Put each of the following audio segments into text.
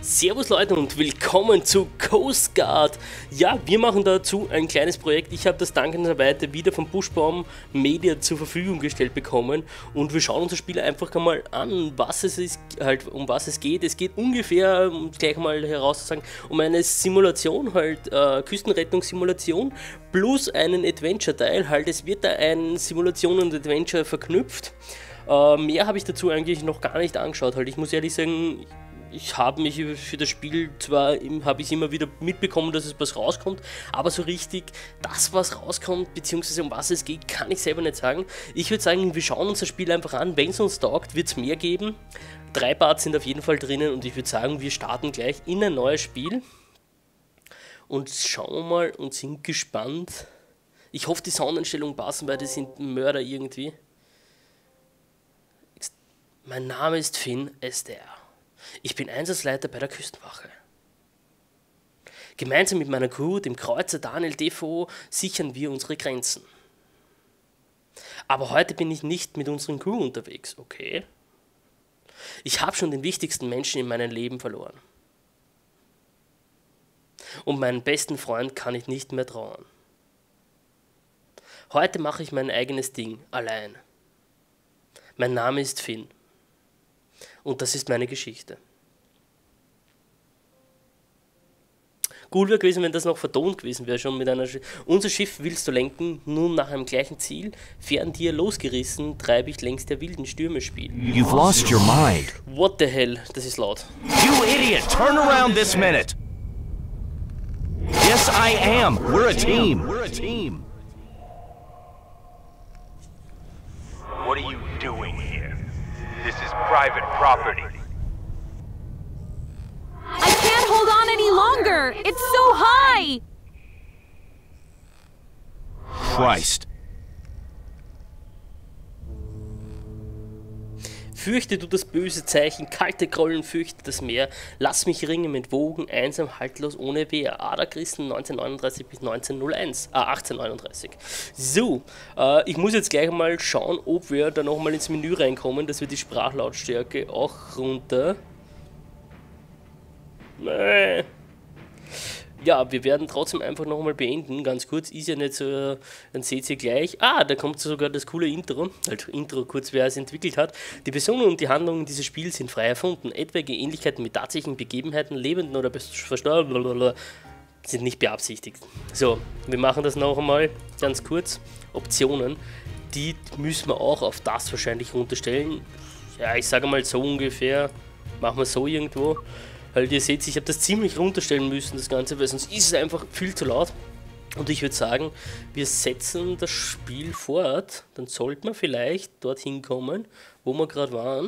Servus Leute und willkommen zu Coast Guard. Ja, wir machen dazu ein kleines Projekt. Ich habe das dankenswerterweise wieder von Buschbaum Media zur Verfügung gestellt bekommen und wir schauen uns das Spiel einfach mal an, was es ist, halt um was es geht. Es geht ungefähr, um gleich mal herauszusagen, um eine Simulation, halt Küstenrettungssimulation plus einen Adventure-Teil. Halt, es wird da ein Simulation und Adventure verknüpft. Mehr habe ich dazu eigentlich noch gar nicht angeschaut. Halt, ich muss ehrlich sagen, ich habe mich für das Spiel zwar, habe ich immer wieder mitbekommen, dass es was rauskommt, aber so richtig das, was rauskommt, beziehungsweise um was es geht, kann ich selber nicht sagen. Ich würde sagen, wir schauen uns das Spiel einfach an. Wenn es uns taugt, wird es mehr geben. 3 Parts sind auf jeden Fall drinnen und ich würde sagen, wir starten gleich in ein neues Spiel und schauen mal und sind gespannt. Ich hoffe, die Soundeinstellungen passen, weil die sind Mörder irgendwie. Mein Name ist Finn SDR. Ich bin Einsatzleiter bei der Küstenwache. Gemeinsam mit meiner Crew, dem Kreuzer Daniel Defoe, sichern wir unsere Grenzen. Aber heute bin ich nicht mit unseren Crew unterwegs, okay? Ich habe schon den wichtigsten Menschen in meinem Leben verloren. Und meinen besten Freund kann ich nicht mehr trauen. Heute mache ich mein eigenes Ding, allein. Mein Name ist Finn. Und das ist meine Geschichte. Gut wäre gewesen, wenn das noch vertont gewesen wäre, schon mit einer Unser Schiff willst du lenken, nun nach einem gleichen Ziel, fern dir losgerissen, treibe ich längs der wilden Stürme Spiel. You've lost your mind. What the hell? Das ist laut. You idiot! Turn around this minute! Yes, I am. We're a team. We're a team. What are you doing here? This is private property. I can't hold on any longer! It's so high! Christ. Fürchte du das böse Zeichen, kalte Grollen fürchte das Meer, lass mich ringen mit Wogen, einsam, haltlos, ohne Wehr. Ada Christen 1939 bis 1839. So, ich muss jetzt gleich mal schauen, ob wir da nochmal ins Menü reinkommen, dass wir die Sprachlautstärke auch runter. Ja, wir werden trotzdem einfach nochmal beenden, ganz kurz, ist ja nicht so, dann seht ihr gleich, da kommt sogar das coole Intro, halt Intro kurz, wer es entwickelt hat. Die Personen und die Handlungen dieses Spiels sind frei erfunden, etwaige Ähnlichkeiten mit tatsächlichen Begebenheiten, lebenden oder verstorbenen, sind nicht beabsichtigt. So, wir machen das noch einmal, ganz kurz, Optionen, die müssen wir auch auf das wahrscheinlich runterstellen, ja, ich sage mal so ungefähr, machen wir so irgendwo. Halt, ihr seht, ich habe das ziemlich runterstellen müssen, das Ganze, weil sonst ist es einfach viel zu laut. Und ich würde sagen, wir setzen das Spiel fort. Dann sollten wir vielleicht dorthin kommen, wo wir gerade waren.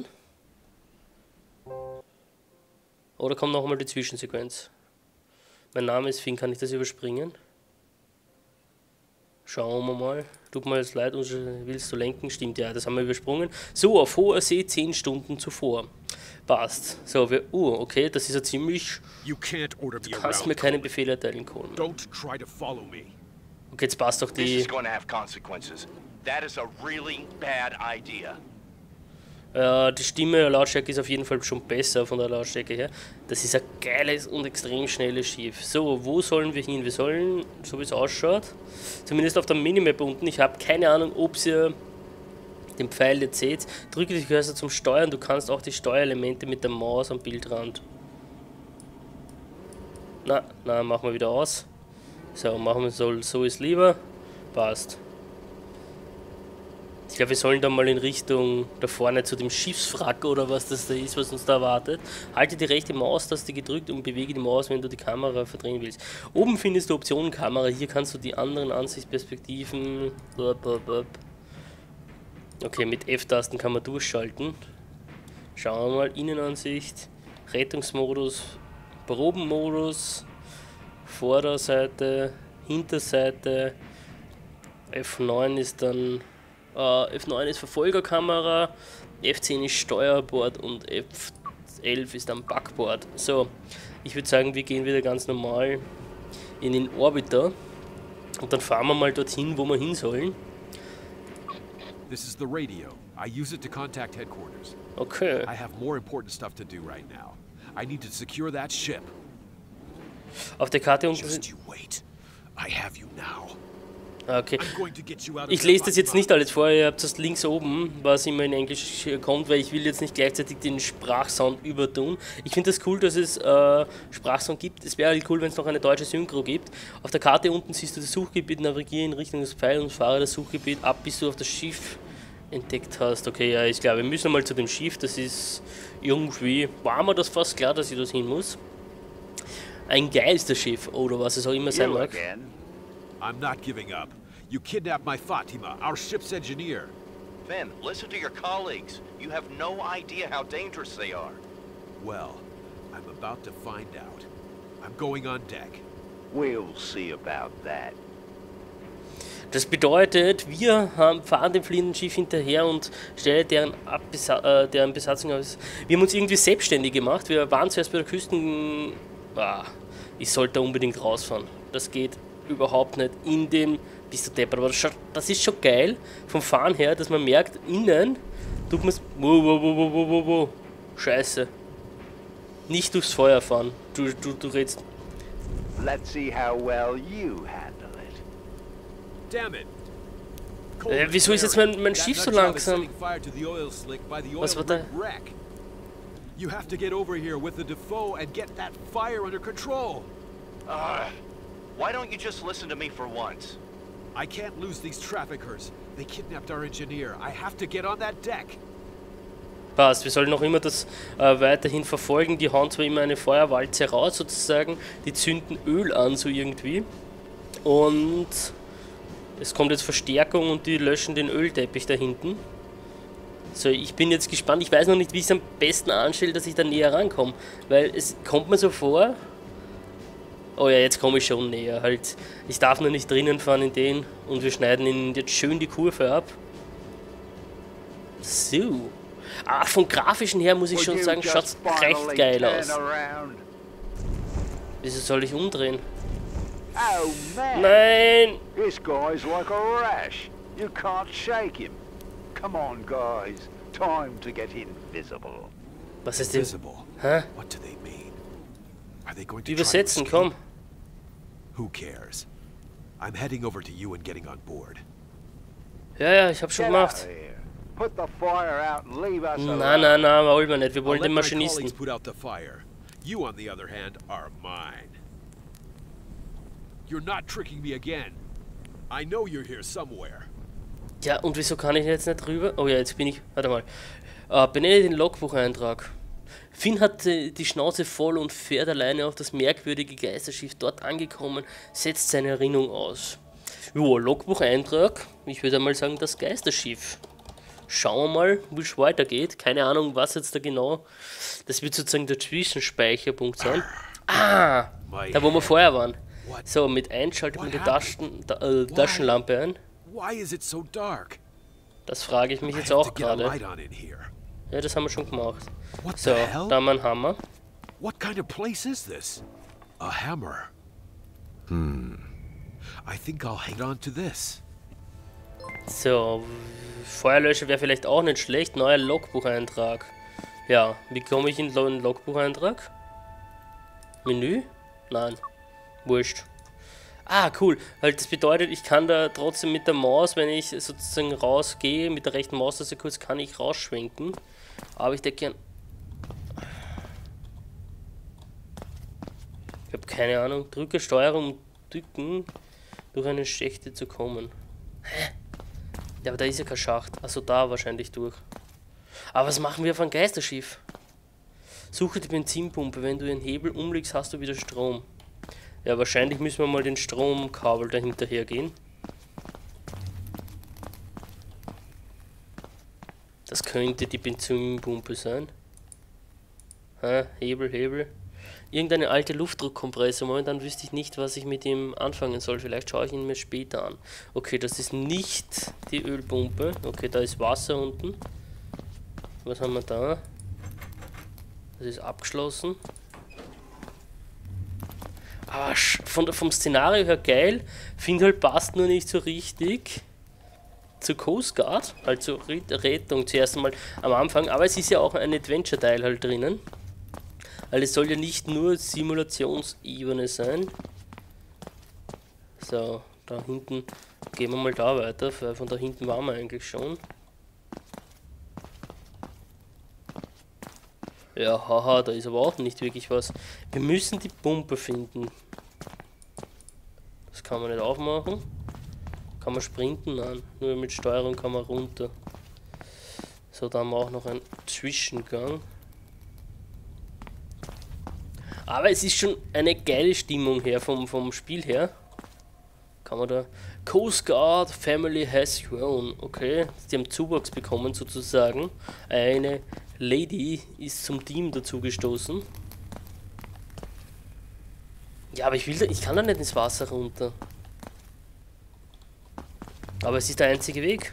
Oder kommt noch einmal die Zwischensequenz. Mein Name ist Finn, kann ich das überspringen? Schauen wir mal. Tut mir jetzt leid, willst du lenken? Stimmt, ja, das haben wir übersprungen. So, auf hoher See 10 Stunden zuvor. Passt. So, okay, das ist ja ziemlich... Du kannst mir keine Befehle erteilen, Coleman. Okay, jetzt passt doch die... die Stimme, der Lautstärke ist auf jeden Fall schon besser von der Lautstärke her. Das ist ein geiles und extrem schnelles Schiff. So, wo sollen wir hin? Wir sollen, so wie es ausschaut, zumindest auf der Minimap unten, ich habe keine Ahnung, ob ihr den Pfeil jetzt seht, drücke die Cursor zum Steuern, du kannst auch die Steuerelemente mit der Maus am Bildrand. Na, machen wir wieder aus. So, machen wir so ist lieber. Passt. Ich glaube, wir sollen da mal in Richtung da vorne zu dem Schiffswrack oder was das da ist, was uns da erwartet. Halte die rechte Maustaste gedrückt und bewege die Maus, wenn du die Kamera verdrehen willst. Oben findest du Optionen Kamera, hier kannst du die anderen Ansichtsperspektiven... Okay, mit F-Tasten kann man durchschalten. Schauen wir mal, Innenansicht, Rettungsmodus, Probenmodus, Vorderseite, Hinterseite, F9 ist dann... F9 ist Verfolgerkamera, F10 ist Steuerbord und F11 ist dann Backbord. So, ich würde sagen, wir gehen wieder ganz normal in den Orbiter und dann fahren wir mal dorthin, wo wir hin sollen. This is the radio. I use it to contact headquarters. Okay. I have more important stuff to do right now. I need to secure that ship. Auf der Karte unten Just sind... you wait. I have you now. Okay. I'm going to get you out of Ich there lese das by jetzt nicht alles vor, ihr habt das links oben, was immer in Englisch kommt, weil ich will jetzt nicht gleichzeitig den Sprachsound übertun. Ich finde das cool, dass es Sprachsound gibt. Es wäre halt cool, wenn es noch eine deutsche Synchro gibt. Auf der Karte unten siehst du das Suchgebiet, navigiere in Richtung des Pfeils und fahre das Suchgebiet ab, bis du auf das Schiff entdeckt hast. Okay, ja, ist klar, wir müssen mal zu dem Schiff, das ist irgendwie, war mir das fast klar, dass ich das hin muss. Ein Geisterschiff oder was es auch immer sein mag. I'm not giving up. You kidnapped my Fatima, our ship's engineer. Finn, listen to your colleagues. You have no idea how dangerous they are. Well, I'm about to find out. I'm going on deck. We'll see about that. Das bedeutet, wir fahren dem fliehenden Schiff hinterher und stellen deren Besatzung aus. Wir haben uns irgendwie selbstständig gemacht. Wir waren zuerst bei der Küsten... ich sollte unbedingt rausfahren. Das geht überhaupt nicht in dem... Bist du deppert, aber das ist schon geil vom Fahren her, dass man merkt, innen tut man es... Wow. Scheiße. Nicht durchs Feuer fahren. Du redest... Let's see how well you handle it. Damn it. Wieso ist jetzt mein Schiff so langsam? Was war da? You have to get over here with the Defoe and get that fire under control. Why don't you just listen to me for once? I can't lose these traffickers. They kidnapped our engineer. I have to get on that deck. Passt, wir sollen noch immer das weiterhin verfolgen. Die hauen zwar immer eine Feuerwalze raus sozusagen, die zünden Öl an so irgendwie. Und es kommt jetzt Verstärkung und die löschen den Ölteppich da hinten. So, ich bin jetzt gespannt. Ich weiß noch nicht, wie ich es am besten anstelle, dass ich da näher rankomme. Weil es kommt mir so vor... Oh ja, jetzt komme ich schon näher. Halt, ich darf nur nicht drinnen fahren in den und wir schneiden ihnen jetzt schön die Kurve ab. So. Vom Grafischen her muss ich schon sagen, schaut es recht geil aus. Wieso soll ich umdrehen? Oh man! Nein! This guy's like a rash. You can't shake him. Come on, guys. Time to get invisible. Was ist das? Invisible. Hä? What do they mean? Are they going to Übersetzen, try to komm. escape? Who cares? I'm heading over to you and getting on board. Ja, ich hab schon Get out gemacht. of here. Put the fire out and leave us Nein, wollen wir nicht. Wir wollen I'll let den my Maschinisten. colleagues put out the fire. You, on the other hand, are mine. You're not tricking me again. I know you're here somewhere. Ja, und wieso kann ich jetzt nicht rüber? Oh ja, jetzt bin ich... Warte mal. Benenne den Logbucheintrag. Finn hat die Schnauze voll und fährt alleine auf das merkwürdige Geisterschiff. Dort angekommen, setzt seine Erinnerung aus. Jo, Logbucheintrag. Ich würde mal sagen, das Geisterschiff. Schauen wir mal, wie es weitergeht. Keine Ahnung, was jetzt da genau... Das wird sozusagen der Zwischenspeicherpunkt sein. Da wo wir vorher waren. So, mit Einschalten mit der Taschenlampe ein. Why is it so dark? Das frage ich mich I jetzt have auch to get a gerade. light on in here. Ja, das haben wir schon gemacht. What So, the hell? da haben wir einen Hammer. What kind of place is this? A hammer. I think I'll hang on to this. So, Feuerlöscher wäre vielleicht auch nicht schlecht. Neuer Logbucheintrag. Ja, wie komme ich in den Logbucheintrag? Menü? Nein. Wurscht. Cool. Halt, das bedeutet, ich kann da trotzdem mit der Maus, wenn ich sozusagen rausgehe, mit der rechten Maustaste kurz, kann ich rausschwenken. Aber ich denke gern... Ich habe keine Ahnung. Drücke Steuerung, um drücken, durch eine Schächte zu kommen. Hä? Ja, aber da ist ja kein Schacht. Also da wahrscheinlich durch. Aber was machen wir auf einem Geisterschiff? Suche die Benzinpumpe. Wenn du den Hebel umlegst, hast du wieder Strom. Ja, wahrscheinlich müssen wir mal den Stromkabel dahinterher gehen. Das könnte die Benzinpumpe sein. Hebel. Irgendeine alte Luftdruckkompressor. Momentan wüsste ich nicht, was ich mit ihm anfangen soll. Vielleicht schaue ich ihn mir später an. Okay, das ist nicht die Ölpumpe. Okay, da ist Wasser unten. Was haben wir da? Das ist abgeschlossen. Aber vom Szenario her geil. Finde halt, passt nur nicht so richtig zur Coast Guard. Halt zur Rettung zuerst einmal am Anfang. Aber es ist ja auch ein Adventure-Teil halt drinnen. Weil es soll ja nicht nur Simulationsebene sein. So, da hinten gehen wir mal da weiter, weil von da hinten waren wir eigentlich schon. Ja, haha, da ist aber auch nicht wirklich was. Wir müssen die Pumpe finden. Das kann man nicht aufmachen. Kann man sprinten? Nein, nur mit Steuerung kann man runter. So, da haben wir auch noch einen Zwischengang. Aber es ist schon eine geile Stimmung her vom Spiel her. Kann man da... Coast Guard Family has grown. Okay, die haben Zuwachs bekommen sozusagen. Eine Lady ist zum Team dazugestoßen. Ja, aber ich kann da nicht ins Wasser runter. Aber es ist der einzige Weg.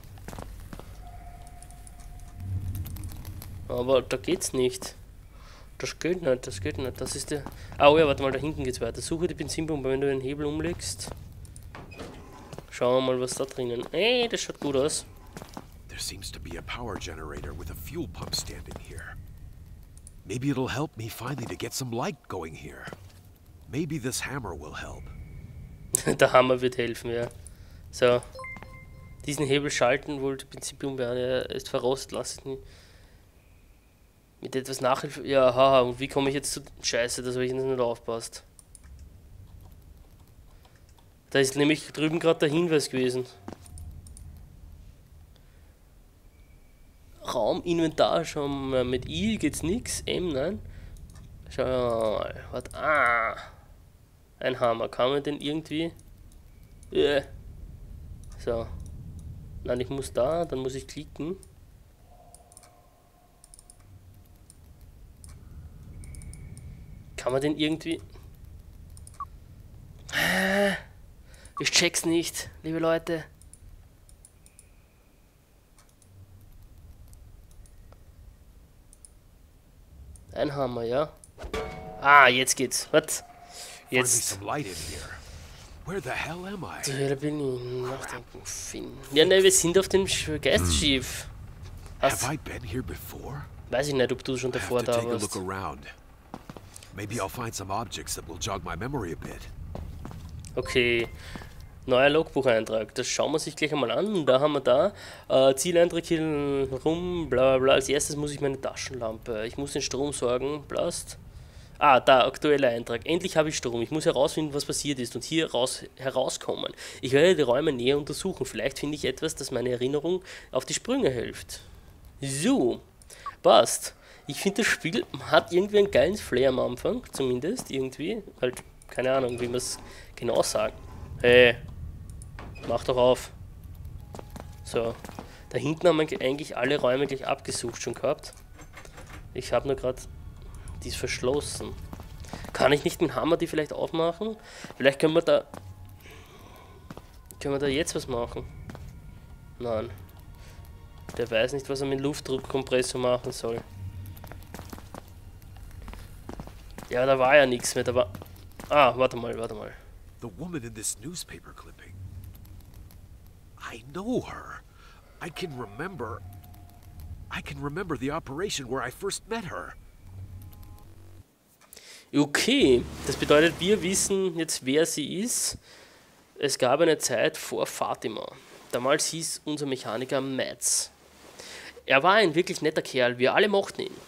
Aber da geht's nicht. Das geht nicht, das geht nicht. Das ist der... Oh ja, warte mal, da hinten geht's weiter. Suche die Benzinpumpe, wenn du den Hebel umlegst. Schauen wir mal, was da drinnen... Ey, das schaut gut aus. There seems to be a power generator with a fuel pump standing here. Maybe it'll help me finally to get some light going here. Maybe this hammer will help. Der Hammer wird helfen, ja. So. Diesen Hebel schalten, wohl die Benzinpumpe an. Er ist verrostet, lass es nicht. Mit etwas Nachhilfe... Ja, haha, und wie komme ich jetzt zu... Scheiße, das habe ich nicht aufpasst. Da ist nämlich drüben gerade der Hinweis gewesen. Raum, Inventar, schauen wir mal. Mit I geht's nix. M, nein. Schau mal. Warte. Ah. Ein Hammer. Kann man den irgendwie... So. Nein, ich muss da, dann muss ich klicken. Kann man den irgendwie... Ich check's nicht, liebe Leute. Ein Hammer, ja. Ah, jetzt geht's. Was? Jetzt. Some light in here. Where the hell am I? Zur Hölle bin ich. Nachdenken, finden. Ja, ne, wir sind auf dem Geistschiff. Have I been here before? Weiß ich nicht, ob du schon I have davor to da take a look warst. around. Maybe I'll find some objects that will jog my memory a bit. Okay. Neuer Logbucheintrag. Das schauen wir sich gleich einmal an. Da haben wir da Zieleintrag hier rum, bla bla bla. Als erstes muss ich meine Taschenlampe. Ich muss den Strom sorgen. Blast. Ah, da, aktueller Eintrag. Endlich habe ich Strom. Ich muss herausfinden, was passiert ist und hier herauskommen. Ich werde die Räume näher untersuchen. Vielleicht finde ich etwas, das meine Erinnerung auf die Sprünge hilft. So, passt. Ich finde, das Spiel hat irgendwie einen geilen Flair am Anfang, zumindest, irgendwie. Halt, keine Ahnung, wie man es genau sagt. Hey, mach doch auf. So, da hinten haben wir eigentlich alle Räume gleich abgesucht schon gehabt. Ich habe nur gerade... Die ist verschlossen. Kann ich nicht mit dem Hammer die vielleicht aufmachen? Vielleicht können wir da jetzt was machen. Nein. Der weiß nicht, was er mit dem Luftdruckkompressor machen soll. Ja, da war ja nichts mehr. Da war... Ah, warte mal. The woman in this newspaper clipping. I know her. I can remember the operation where I first met her. Okay, das bedeutet, wir wissen jetzt, wer sie ist. Es gab eine Zeit vor Fatima. Damals hieß unser Mechaniker Mads. Er war ein wirklich netter Kerl, wir alle mochten ihn.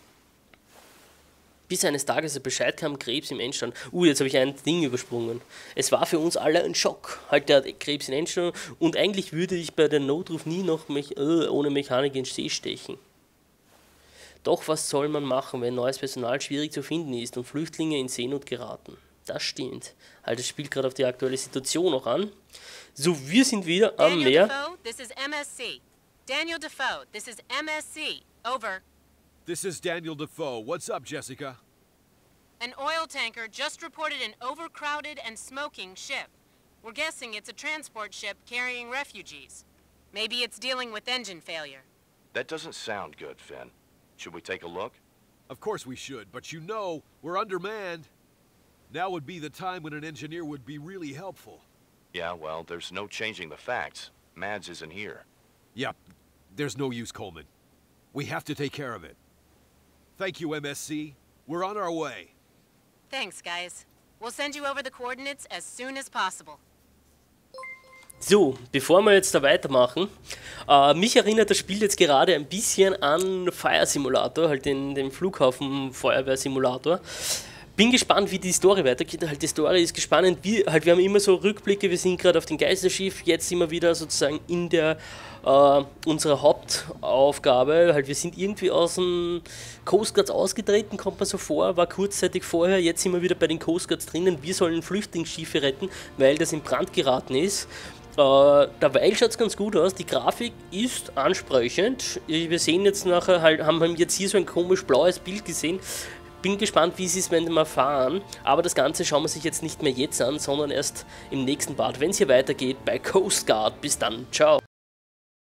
Bis eines Tages er Bescheid kam, Krebs im Endstand. Jetzt habe ich ein Ding übersprungen. Es war für uns alle ein Schock. Halt, der hat Krebs im Endstand und eigentlich würde ich bei der Notruf nie noch ohne Mechanik in den See stechen. Doch was soll man machen, wenn neues Personal schwierig zu finden ist und Flüchtlinge in Seenot geraten? Das stimmt. Halt, das spielt gerade auf die aktuelle Situation noch an. So, wir sind wieder am Meer. Daniel Defoe, this is MSC. Daniel Defoe, this is MSC. Over. This is Daniel Defoe. What's up, Jessica? An oil tanker just reported an overcrowded and smoking ship. We're guessing it's a transport ship carrying refugees. Maybe it's dealing with engine failure. That doesn't sound good, Finn. Should we take a look? Of course we should, but you know, we're undermanned. Now would be the time when an engineer would be really helpful. Yeah, well, there's no changing the facts. Mads isn't here. Yep, there's no use, Coleman. We have to take care of it. Thank you, MSC. We're on our way. Thanks, guys. We'll send you over the coordinates as soon as possible. So, bevor wir jetzt da weitermachen, mich erinnert das Spiel jetzt gerade ein bisschen an Fire Simulator, halt den Flughafen Feuerwehr-Simulator. Bin gespannt, wie die Story weitergeht. Halt, die Story ist spannend. Wir haben immer so Rückblicke, wir sind gerade auf dem Geisterschiff, jetzt sind wir wieder sozusagen in der unserer Hauptaufgabe. Halt, wir sind irgendwie aus dem Coast Guards ausgetreten, kommt mir so vor, war kurzzeitig vorher, jetzt sind wir wieder bei den Coast Guards drinnen. Wir sollen Flüchtlingsschiffe retten, weil das in Brand geraten ist. Dabei schaut es ganz gut aus, die Grafik ist ansprechend. Wir sehen jetzt nachher, halt, haben jetzt hier so ein komisch blaues Bild gesehen. Bin gespannt, wie sie es, wenn wir fahren, aber das Ganze schauen wir sich jetzt nicht mehr jetzt an, sondern erst im nächsten Part, wenn es hier weitergeht bei Coast Guard. Bis dann, ciao!